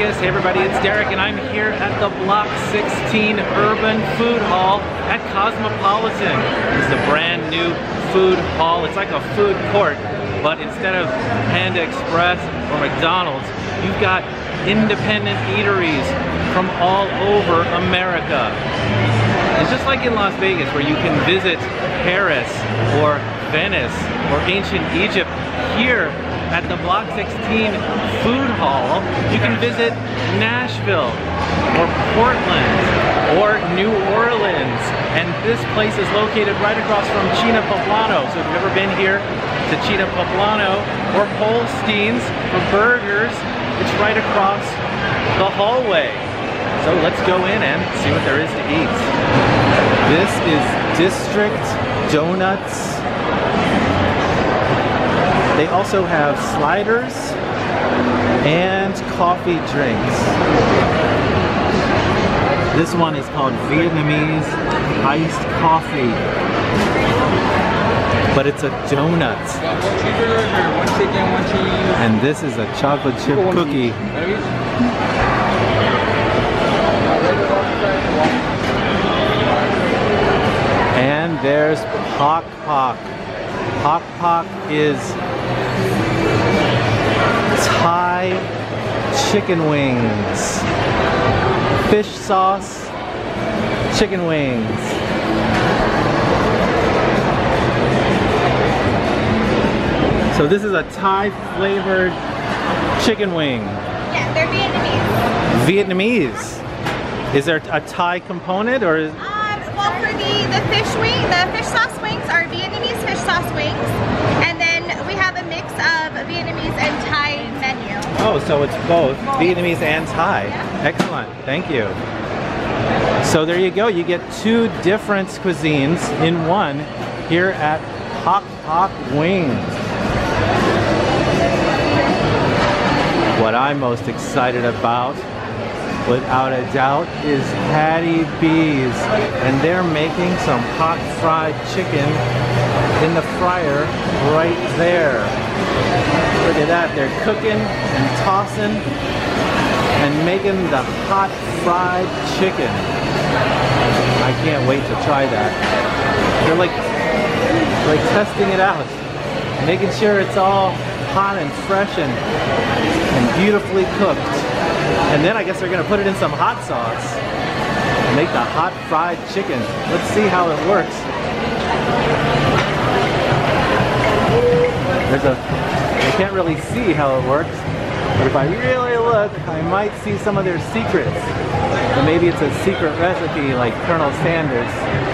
Vegas. Hey everybody, it's Derek and I'm here at the Block 16 Urban Food Hall at Cosmopolitan. It's a brand new food hall. It's like a food court, but instead of Panda Express or McDonald's, you've got independent eateries from all over America. It's just like in Las Vegas where you can visit Paris or Venice or ancient Egypt. Here at the Block 16 Food Hall, you can visit Nashville or Portland or New Orleans. And this place is located right across from China Poblano. So if you've ever been here to China Poblano or Holstein's for burgers, it's right across the hallway. So let's go in and see what there is to eat. This is District Donuts. They also have sliders and coffee drinks. This one is called Vietnamese iced coffee, but it's a donut. One cheeseburger, one chicken, one cheese. And this is a chocolate chip cookie. And there's Pok Pok. Pok Pok is Thai chicken wings. Fish sauce, chicken wings. So this is a Thai flavored chicken wing. Yeah, they're Vietnamese. Vietnamese? Is there a Thai component or is... Well, for the fish wing, the fish sauce wings are Vietnamese fish sauce wings, and then we have a mix of Vietnamese and Thai menu. Oh, so it's both Vietnamese and Thai. Yeah. Excellent, thank you. So there you go, you get two different cuisines in one here at Pok Pok Wings. What I'm most excited about, without a doubt, is Hattie B's, and they're making some hot fried chicken in the fryer right there. Look at that, they're cooking and tossing and making the hot fried chicken. I can't wait to try that. They're like testing it out, making sure it's all hot and fresh and beautifully cooked. And then I guess they're gonna put it in some hot sauce and make the hot fried chicken. Let's see how it works. I can't really see how it works, but if I really look, I might see some of their secrets. Or maybe it's a secret recipe like Colonel Sanders.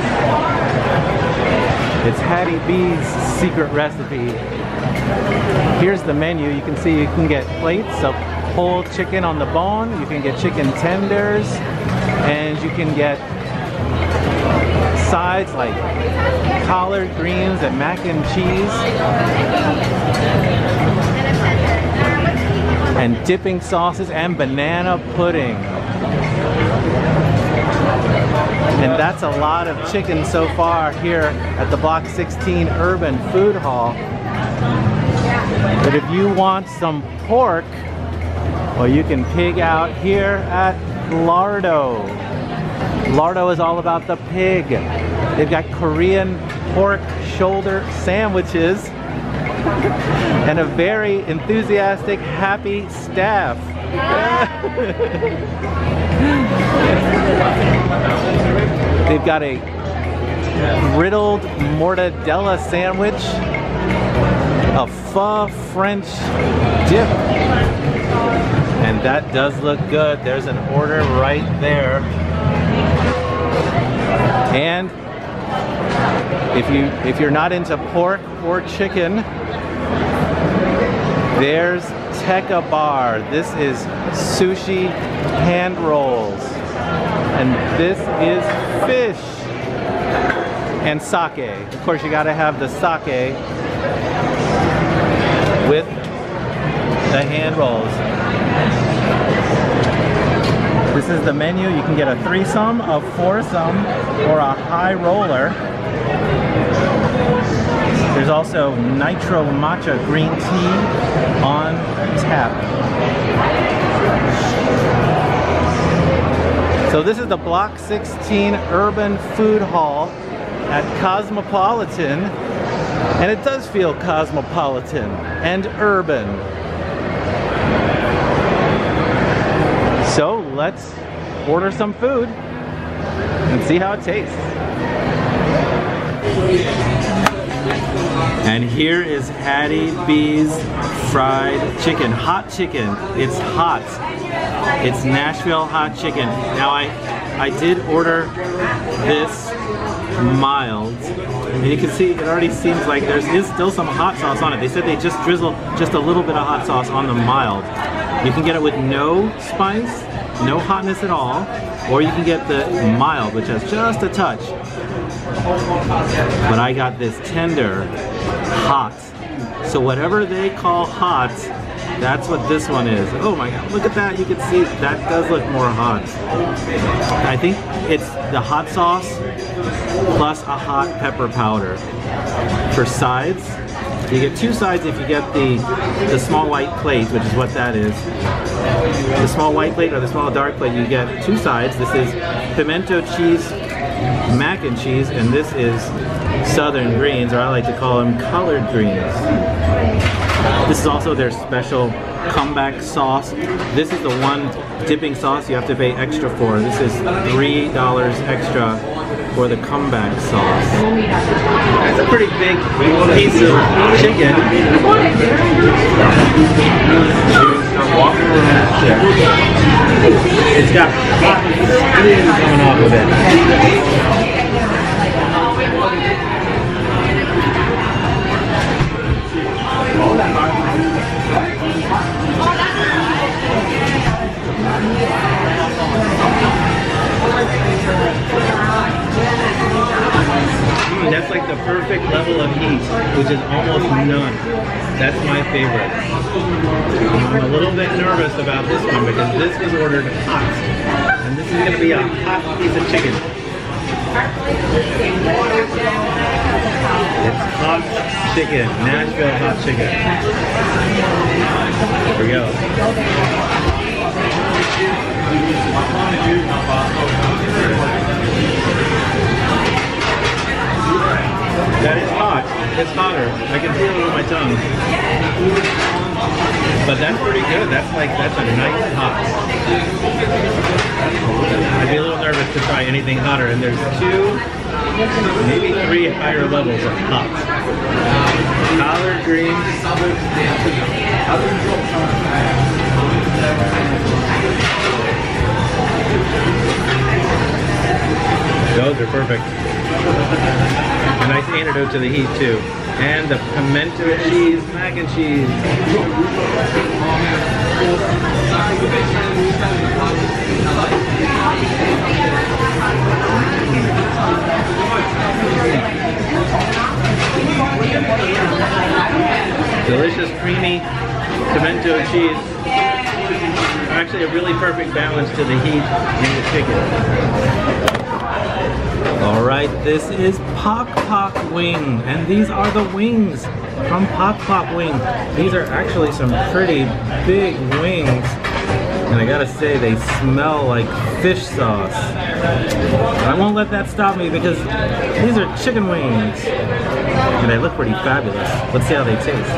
It's Hattie B's secret recipe. Here's the menu. You can see you can get plates of whole chicken on the bone, you can get chicken tenders, and you can get sides like collard greens and mac and cheese, and dipping sauces and banana pudding. And that's a lot of chicken so far here at the Block 16 Urban Food Hall. But if you want some pork, well, you can pig out here at Lardo. Lardo is all about the pig. They've got Korean pork shoulder sandwiches and a very enthusiastic, happy staff. They've got a griddled mortadella sandwich, a pho French dip, and that does look good. There's an order right there. And if you're not into pork or chicken, there's Tekka Bar. This is sushi hand rolls, and this is fish and sake. Of course, you gotta have the sake with the hand rolls. This is the menu. You can get a threesome, a foursome, or a high roller. There's also Nitro Matcha Green Tea on tap. So this is the Block 16 Urban Food Hall at Cosmopolitan, and it does feel cosmopolitan and urban. So let's order some food and see how it tastes. And here is Hattie B's fried chicken, hot chicken. It's hot. It's Nashville hot chicken. Now I did order this mild, and you can see it already seems like there is still some hot sauce on it. They said they just drizzle just a little bit of hot sauce on the mild. You can get it with no spice, no hotness at all, or you can get the mild, which has just a touch. But I got this tender, hot. So whatever they call hot, that's what this one is. Oh my god, look at that. You can see that does look more hot. I think it's the hot sauce plus a hot pepper powder. For sides, you get two sides if you get the small white plate, which is what that is. The small white plate or the small dark plate, you get two sides. This is pimento cheese mac and cheese, and this is southern greens, or I like to call them collard greens. This is also their special comeback sauce. This is the one dipping sauce you have to pay extra for. This is $3 extra for the comeback sauce. It's a pretty big piece of chicken. It's got hot steam coming off of it. That's like the perfect level of heat, which is almost none. That's my favorite. I'm a little bit nervous about this one because this is ordered hot. And this is going to be a hot piece of chicken. It's hot chicken, Nashville hot chicken. Here we go. That is hot. It's hotter. I can feel it on my tongue. But that's pretty good. That's a nice hot. I'd be a little nervous to try anything hotter, and there's 2, maybe 3 higher levels of hot. Collard greens. Those are perfect. A nice antidote to the heat too. And the pimento cheese mac and cheese. Delicious creamy pimento cheese. Actually a really perfect balance to the heat in the chicken. Alright, this is Pok Pok Wing, and these are the wings from Pok Pok Wing. These are actually some pretty big wings, and I gotta say they smell like fish sauce. I won't let that stop me because these are chicken wings, and they look pretty fabulous. Let's see how they taste.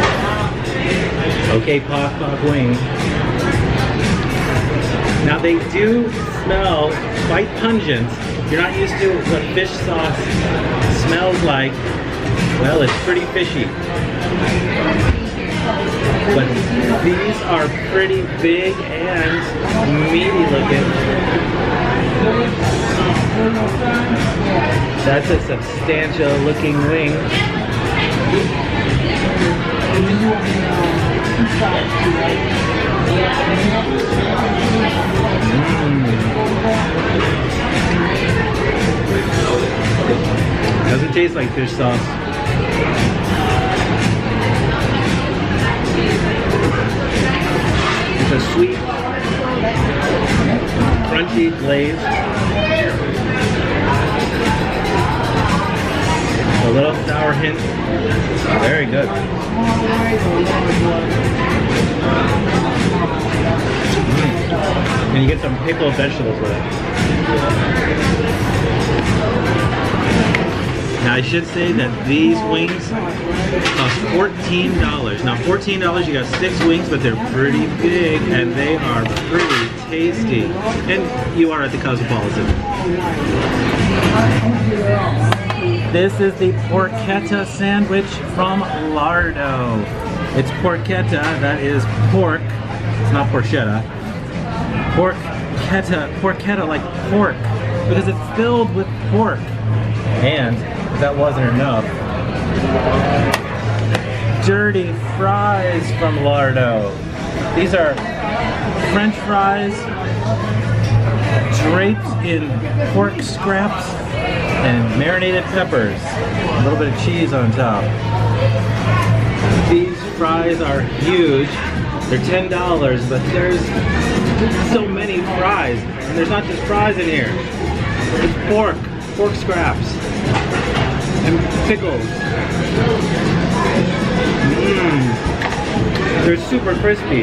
Okay, Pok Pok Wing. Now they do smell quite pungent. You're not used to what fish sauce smells like. Well, it's pretty fishy. But these are pretty big and meaty looking. That's a substantial looking wing. Doesn't taste like fish sauce. It's a sweet, crunchy glaze. A little sour hint Very good. And you get some pickled vegetables with it. Now I should say that these wings cost $14. Now $14 you got 6 wings, but they're pretty big and they are pretty tasty. And you are at the Cosmopolitan. This is the porchetta sandwich from Lardo. It's porchetta, that is pork. It's not porchetta. Porchetta like pork, because it's filled with pork. And if that wasn't enough, dirty fries from Lardo. These are French fries draped in pork scraps and marinated peppers. A little bit of cheese on top. These fries are huge. They're $10, but there's so many fries. And there's not just fries in here. It's pork scraps, and pickles. They're super crispy.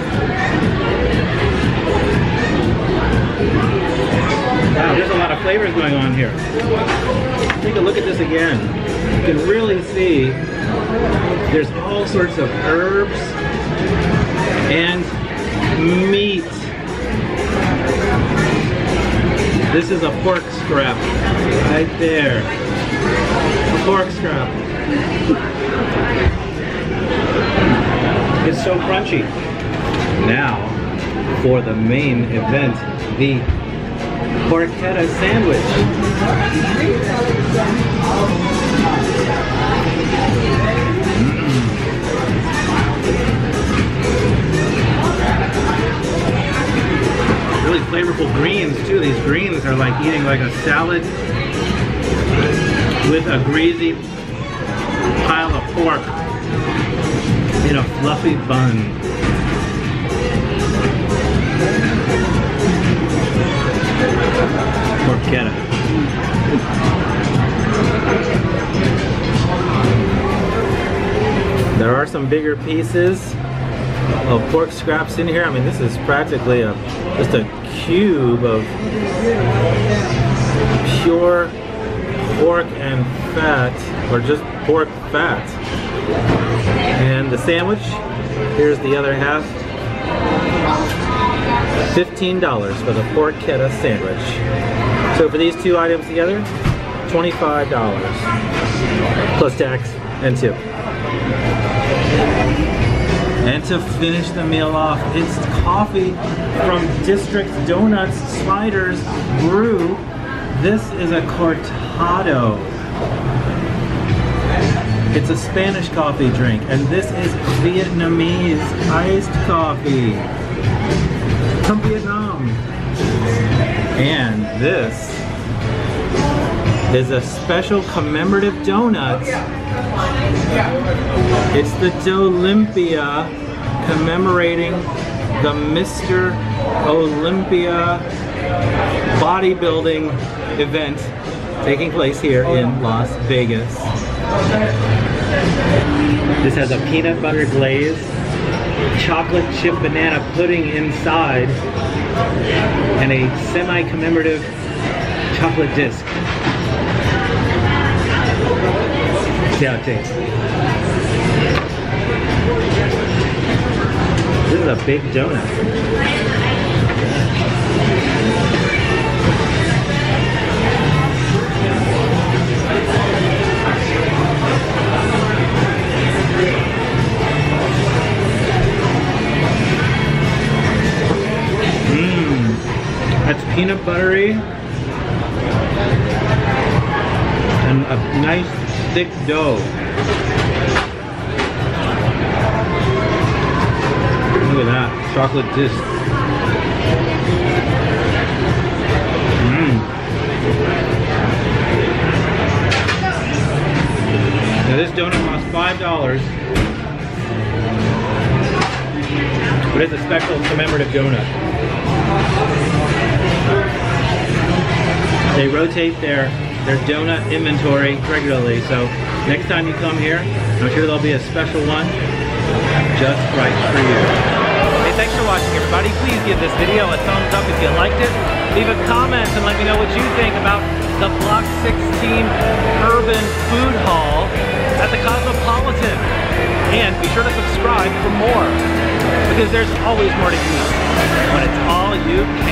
Wow, there's a lot of flavors going on here. Take a look at this again. You can really see there's all sorts of herbs and meat. This is a pork scrap right there. A pork scrap. It's so crunchy. Now, for the main event, the porchetta sandwich. Really flavorful greens too. These greens are like eating like a salad with a greasy pile of pork in a fluffy bun. Porchetta. There are some bigger pieces of pork scraps in here. I mean, this is practically just a cube of pure pork and fat, or just pork fat. And the sandwich, here's the other half. $15 for the porchetta sandwich. So for these two items together, $25 plus tax and tip. And to finish the meal off, it's coffee from District Donuts Sliders Brew. This is a cortado. It's a Spanish coffee drink, and this is Vietnamese iced coffee from Vietnam. And this is a special commemorative donut. It's the Dolympia, commemorating the Mr. Olympia bodybuilding event taking place here in Las Vegas. This has a peanut butter glaze, chocolate chip banana pudding inside, and a semi-commemorative chocolate disc. See how it tastes. This is a big donut. That's peanut buttery and a nice thick dough. Look at that, chocolate disc. Now this donut costs $5, but it's a special commemorative donut. They rotate their donut inventory regularly, so next time you come here, I'm sure there'll be a special one just right for you. Hey, thanks for watching, everybody. Please give this video a thumbs up if you liked it. Leave a comment and let me know what you think about the Block 16 Urban Food Hall at the Cosmopolitan. And be sure to subscribe for more, because there's always more to eat when it's all you